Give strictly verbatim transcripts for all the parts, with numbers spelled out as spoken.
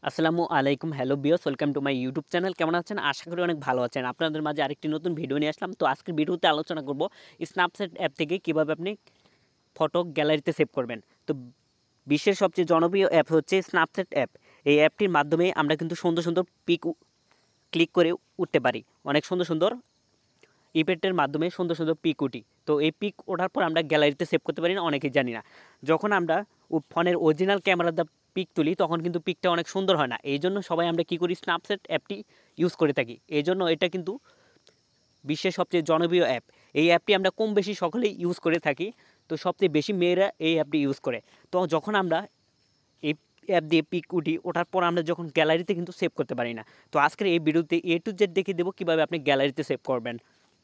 আসসালামু আলাইকুম হ্যালো বিয়স welcome to my YouTube channel. কেমন আছেন? আশা করি অনেক ভালো আছেন। আপনাদের মাঝে আরেকটি নতুন ভিডিও নিয়ে আসলাম। তো আজকের ভিডিওতে আলোচনা করব স্ন্যাপচ্যাট অ্যাপ থেকে কীভাবে আপনি ফটো গ্যালারিতে সেভ করবেন। তো বিশ্বের সবচেয়ে জনপ্রিয় অ্যাপ হচ্ছে স্ন্যাপচ্যাট অ্যাপ। এই অ্যাপটির মাধ্যমে আমরা কিন্তু সুন্দর সুন্দর পিক ক্লিক করে উঠতে পারি। অনেক সুন্দর সুন্দর ইফেক্টের মাধ্যমে সুন্দর সুন্দর পিক উঠি। তো এই পিক ওঠার পর আমরা গ্যালারিতে সেভ করতে পারি না, অনেকেই জানি না। যখন আমরা ফোনের অরিজিনাল ক্যামেরা দিয়ে পিক তুলি তখন কিন্তু পিকটা অনেক সুন্দর হয় না। এই জন্য সবাই আমরা কী করি, স্ন্যাপচ্যাট অ্যাপটি ইউজ করে থাকি। এই জন্য এটা কিন্তু বিশ্বের সবচেয়ে জনপ্রিয় অ্যাপ। এই অ্যাপটি আমরা কম বেশি সকলেই ইউজ করে থাকি। তো সবচেয়ে বেশি মেয়েরা এই অ্যাপটি ইউজ করে। তো যখন আমরা এই অ্যাপ দিয়ে পিক উঠি, ওঠার পর আমরা যখন গ্যালারিতে কিন্তু সেভ করতে পারি না। তো আজকের এই ভিডিওতে এ টু জেড দেখিয়ে দেবো কীভাবে আপনি গ্যালারিতে সেভ করবেন।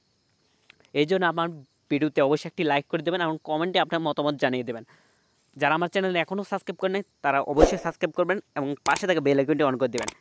এই জন্য আমার ভিডিওতে অবশ্যই একটি লাইক করে দেবেন এবং কমেন্টে আপনার মতামত জানিয়ে দেবেন। যারা আমার চ্যানেল এখনও সাবস্ক্রাইব করেন নাই তারা অবশ্যই সাবস্ক্রাইব করবেন এবং পাশে থাকা বেল আইকনটি অন করে দেবেন।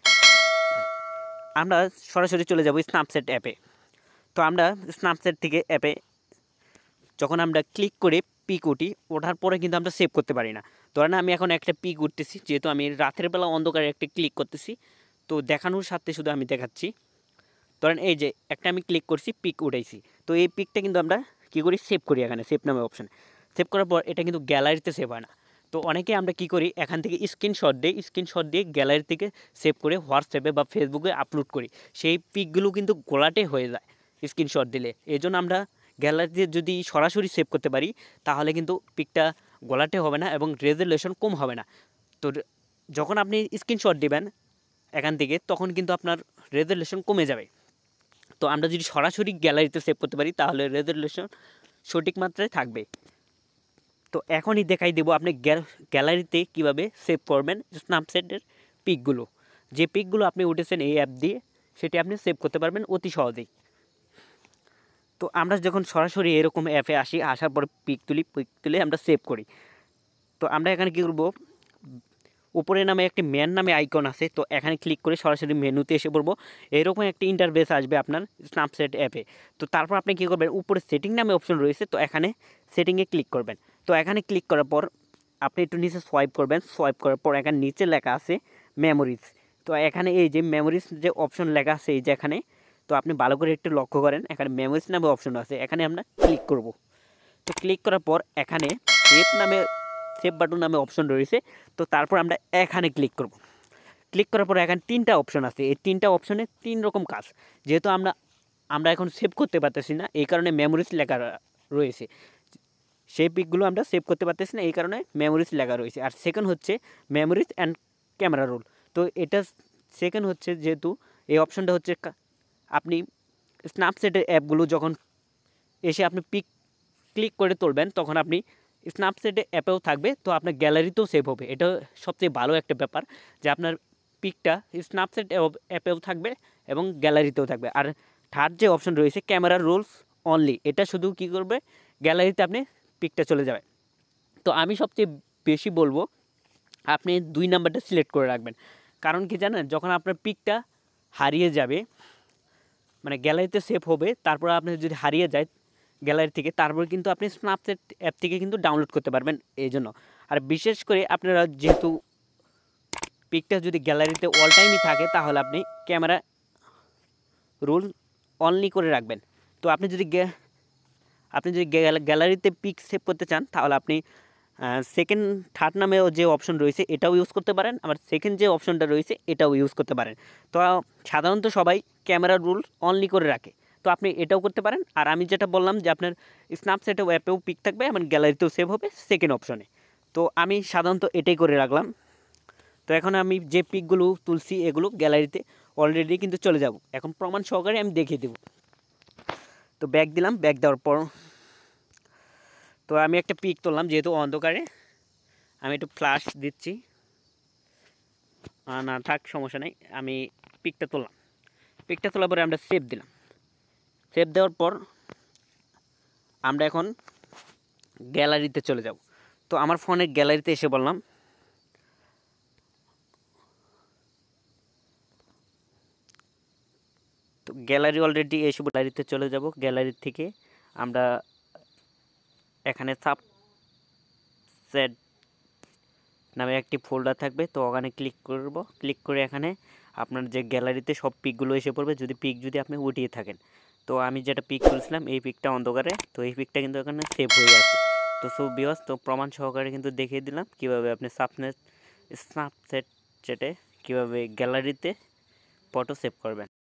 আমরা সরাসরি চলে যাব স্ন্যাপচ্যাট অ্যাপে। তো আমরা স্ন্যাপচ্যাট থেকে অ্যাপে যখন আমরা ক্লিক করে পিক উঠি, ওঠার পরে কিন্তু আমরা সেভ করতে পারি না। ধরেন আমি এখন একটা পিক উঠতেছি, যেহেতু আমি রাতের বেলা অন্ধকারে একটা ক্লিক করতেছি, তো দেখানোর সাথে শুধু আমি দেখাচ্ছি। ধরেন এই যে একটা আমি ক্লিক করছি, পিক উঠাইছি। তো এই পিকটা কিন্তু আমরা কী করি, সেভ করি এখানে সেভ নামে অপশানে। সেভ করার পর এটা কিন্তু গ্যালারিতে সেভ হয় না। তো অনেকে আমরা কী করি, এখান থেকে স্ক্রিনশট দিই, স্ক্রিনশট দিয়ে গ্যালারি থেকে সেভ করে হোয়াটসঅ্যাপে বা ফেসবুকে আপলোড করি। সেই পিকগুলো কিন্তু গোলাটে হয়ে যায় স্ক্রিনশট দিলে। এই জন্য আমরা গ্যালারিতে যদি সরাসরি সেভ করতে পারি তাহলে কিন্তু পিকটা গোলাটে হবে না এবং রেজোলিউশন কম হবে না। তো যখন আপনি স্ক্রিনশট দেবেন এখান থেকে তখন কিন্তু আপনার রেজোলিউশন কমে যাবে। তো আমরা যদি সরাসরি গ্যালারিতে সেভ করতে পারি তাহলে রেজোলিউশন সঠিক মাত্রায় থাকবে। তো এখনই দেখাই দেবো আপনি গ্যালারিতে কিভাবে সেভ করবেন স্ন্যাপচ্যাটের পিকগুলো। যে পিকগুলো আপনি উঠেছেন এই অ্যাপ দিয়ে সেটি আপনি সেভ করতে পারবেন অতি সহজেই। তো আমরা যখন সরাসরি এরকম অ্যাপে আসি, আসার পর পিক তুলি, পিক তুলে আমরা সেভ করি। তো আমরা এখানে কী করবো, উপরে নামে একটি ম্যান নামে আইকন আছে, তো এখানে ক্লিক করে সরাসরি মেনুতে এসে পড়বো। এরকম একটি ইন্টারফেস আসবে আপনার স্ন্যাপচ্যাট অ্যাপে। তো তারপর আপনি কী করবেন, উপরে সেটিং নামে অপশন রয়েছে, তো এখানে সেটিংয়ে ক্লিক করবেন। তো এখানে ক্লিক করার পর আপনি একটু নিচে সোয়াইপ করবেন। সোয়াইপ করার পর এখানে নিচে লেখা আছে মেমোরিজ। তো এখানে এই যে মেমোরিজ যে অপশন লেখা আছে এই যে এখানে, তো আপনি ভালো করে একটু লক্ষ্য করেন, এখানে মেমোরিজ নামে অপশন আছে, এখানে আমরা ক্লিক করব। তো ক্লিক করার পর এখানে সেভ নামে সেভ বাটন নামে অপশন রয়েছে, তো তারপর আমরা এখানে ক্লিক করব। ক্লিক করার পর এখানে তিনটা অপশন আছে, এই তিনটা অপশনে তিন রকম কাজ। যেহেতু আমরা আমরা এখন সেভ করতে পারতেছি না, এই কারণে মেমোরিজ লেখা রয়েছে। সেই পিকগুলো আমরা সেভ করতে পারতেছি না, এই কারণে মেমোরিজ লেখা রয়েছে। আর সেকেন্ড হচ্ছে মেমোরিজ অ্যান্ড ক্যামেরা রোল। তো এটা সেকেন্ড হচ্ছে, যেহেতু এই অপশনটা হচ্ছে আপনি স্ন্যাপচ্যাটের অ্যাপগুলো যখন এসে আপনি পিক ক্লিক করে তুলবেন তখন আপনি স্ন্যাপচ্যাটে অ্যাপেও থাকবে, তো আপনার গ্যালারিতেও সেভ হবে। এটা সবচেয়ে ভালো একটা ব্যাপার যে আপনার পিকটা স্ন্যাপচ্যাট অ্যাপেও থাকবে এবং গ্যালারিতেও থাকবে। আর থার্ড যে অপশন রয়েছে ক্যামেরা রোলস অনলি, এটা শুধু কী করবে, গ্যালারিতে আপনি পিকটা চলে যাবে। তো আমি সবচেয়ে বেশি বলবো আপনি দুই নাম্বারটা সিলেক্ট করে রাখবেন। কারণ কি জানেন, যখন আপনার পিকটা হারিয়ে যাবে, মানে গ্যালারিতে সেভ হবে, তারপর আপনি যদি হারিয়ে যায় গ্যালারি থেকে, তারপর কিন্তু আপনি স্ন্যাপচ্যাট অ্যাপ থেকে কিন্তু ডাউনলোড করতে পারবেন এই জন্য। আর বিশেষ করে আপনারা যেহেতু পিকটা যদি গ্যালারিতে অল টাইমই থাকে তাহলে আপনি ক্যামেরা রোল অনলি করে রাখবেন। তো আপনি যদি আপনি যদি গ্যালারিতে পিক সেভ করতে চান তাহলে আপনি সেকেন্ড থার্ড নামেও যে অপশন রয়েছে এটাও ইউজ করতে পারেন, আবার সেকেন্ড যে অপশনটা রয়েছে এটাও ইউজ করতে পারেন। তো সাধারণত সবাই ক্যামেরা রোল অনলি করে রাখে, তো আপনি এটাও করতে পারেন। আর আমি যেটা বললাম যে আপনার স্ন্যাপচ্যাটে অ্যাপেও পিক থাকবে এবং গ্যালারিতেও সেভ হবে সেকেন্ড অপশনে, তো আমি সাধারণত এটাই করে রাখলাম। তো এখন আমি যে পিকগুলো তুলছি এগুলো গ্যালারিতে অলরেডি কিন্তু চলে যাব। এখন প্রমাণ সহকারে আমি দেখিয়ে দেব। তো ব্যাক দিলাম, ব্যাক দেওয়ার পর তো আমি একটা পিক তুললাম, যেহেতু অন্ধকারে আমি একটু ফ্ল্যাশ দিচ্ছি, না থাক সমস্যা নেই। আমি পিকটা তুললাম, পিকটা তোলার পরে আমরা সেভ দিলাম। সেভ দেওয়ার পর আমরা এখন গ্যালারিতে চলে যাব। তো আমার ফোনের গ্যালারিতে এসে বললাম, তো গ্যালারি অলরেডি এসে গ্যালারিতে চলে যাব। গ্যালারি থেকে আমরা এখানে সাবচ্যাট নামে একটি ফোল্ডার থাকবে। তো ওখানে ক্লিক করব, ক্লিক করে এখানে আপনার যে গ্যালারিতে সব পিকগুলো এসে পড়বে, যদি পিক যদি আপনি উঠিয়ে থাকেন। তো আমি যেটা পিক তুলছিলাম এই পিকটা অন্ধকারে, তো এই পিকটা কিন্তু এখানে সেভ হয়ে আছে। তো সো ভিউয়ার্স, তো প্রমাণ সহকারে কিন্তু দেখিয়ে দিলাম কীভাবে আপনি স্ন্যাপচ্যাট স্ন্যাপচ্যাটে কীভাবে গ্যালারিতে ফটো সেভ করবেন।